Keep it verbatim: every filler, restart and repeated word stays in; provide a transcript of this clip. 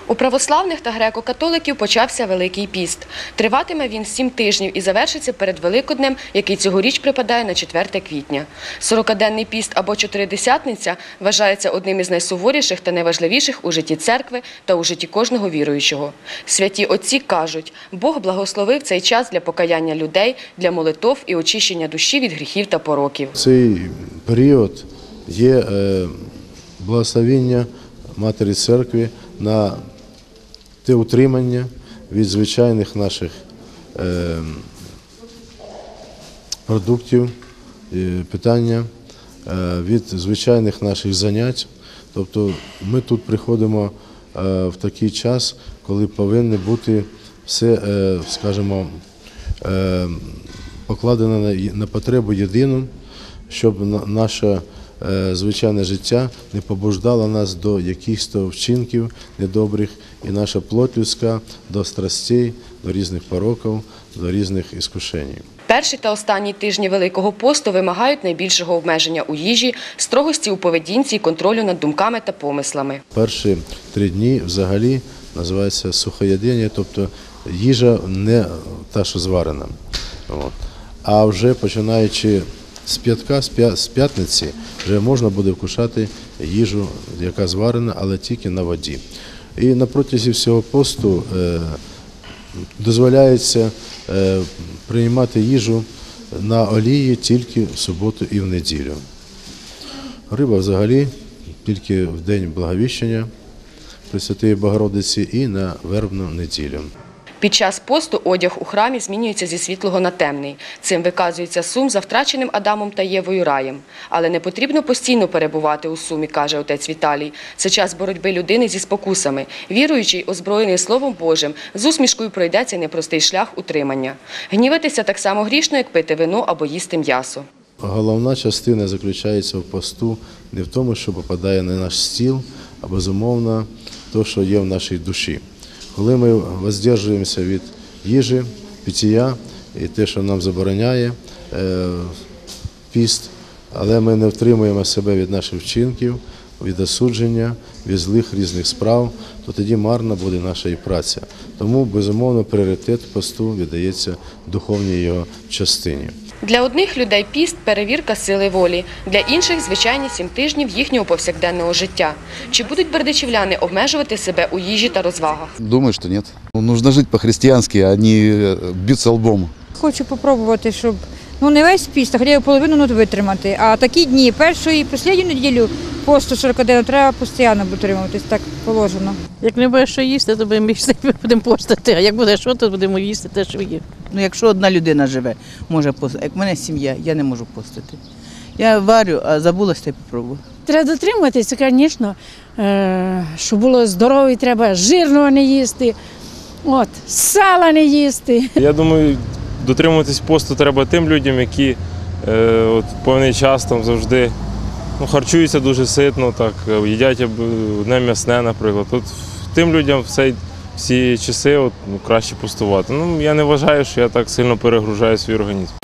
У православних та греко-католиків почався Великий піст. Триватиме він сім тижнів і завершиться перед Великоднем, який цьогоріч припадає на четверте квітня. Сорокаденний піст або Чотиридесятниця вважається одним із найсуворіших та найважливіших у житті церкви та у житті кожного віруючого. Святі отці кажуть, Бог благословив цей час для покаяння людей, для молитов і очищення душі від гріхів та пороків. Цей період є благословення Матері Церкви на те утримання від звичайних наших е, продуктів, е, питання, е, від звичайних наших занять. Тобто ми тут приходимо е, в такий час, коли повинно бути все, е, скажімо, е, покладено на, на потребу єдину, щоб на, наша звичайне життя не побуждало нас до якихось вчинків недобрих, і наша плоть людська до страстей, до різних пороків, до різних іскушень. Перші та останні тижні Великого посту вимагають найбільшого обмеження у їжі, строгості у поведінці і контролю над думками та помислами. Перші три дні взагалі називається сухоєдення, тобто їжа не та, що зварена. А вже починаючи з п'ятка, з п'ятниці, вже можна буде вкушати їжу, яка зварена, але тільки на воді. І на протязі всього посту е, дозволяється е, приймати їжу на олії тільки в суботу і в неділю. Риба взагалі тільки в день Благовіщення Пресвятої Богородиці і на вербну неділю. Під час посту одяг у храмі змінюється зі світлого на темний. Цим виказується сум за втраченим Адамом та Євою раєм. Але не потрібно постійно перебувати у сумі, каже отець Віталій. Це час боротьби людини зі спокусами. Віруючий, озброєний Словом Божим, з усмішкою пройде цей непростий шлях утримання. Гніватися так само грішно, як пити вино або їсти м'ясо. Головна частина заключається в посту не в тому, що попадає на наш стіл, а безумовно те, що є в нашій душі. Коли ми воздержуємося від їжі, пиття і те, що нам забороняє е, піст, але ми не втримуємо себе від наших вчинків, від осудження, від злих різних справ, то тоді марна буде наша і праця. Тому, безумовно, пріоритет посту віддається духовній його частині. Для одних людей піст – перевірка сили волі, для інших – звичайні сім тижнів їхнього повсякденного життя. Чи будуть бердичівляни обмежувати себе у їжі та розвагах? Думаю, що ні. Нужно жити по-християнськи, а не битися лбом. Хочу спробувати, щоб ну, не весь піст, а хоча б половину ну, витримати. А такі дні, першу і останню неділю посту сорокаденного треба постійно дотримуватись, так положено. Як не будеш що їсти, то будемо їсти, будемо постити, а як буде що, то будемо їсти те, що є. Ну, якщо одна людина живе, може постити. Як в мене сім'я, я не можу постити. Я варю, а забулася, та й попробую. Треба дотримуватися, звісно, щоб було здоров'я, треба жирного не їсти, от, сала не їсти. Я думаю, дотримуватись посту треба тим людям, які е, от, певний час там завжди ну, харчуються дуже ситно, так, їдять одне м'ясне, наприклад. От, тим людям в цей всі часи от, ну, краще постувати. Ну, я не вважаю, що я так сильно перегружаю свій організм.